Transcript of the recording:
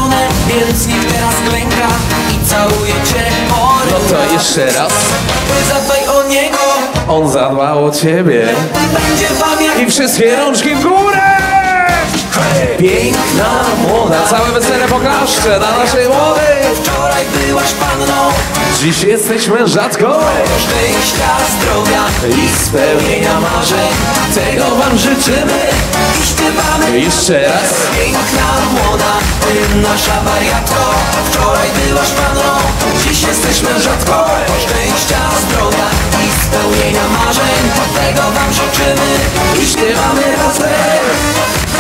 żonę, więc niech teraz klęka i całuje cię o rękę. No to jeszcze raz. Zadbaj o niego, On zadbał o ciebie. będzie wam jak I wszystkie rączki w górę! Piękna, młoda. Całe wesele pokażcie na naszej młodej. wczoraj byłaś panną. Dziś jesteś mężatką. Szczęścia, zdrowia i spełnienia marzeń, tego wam życzymy i śpiewamy. Jeszcze raz. Piękna, młoda, ty nasza wariatko. Wczoraj byłaś panną, dziś jesteś mężatką. Szczęścia, zdrowia i spełnienia marzeń, tego wam życzymy i śpiewamy razem.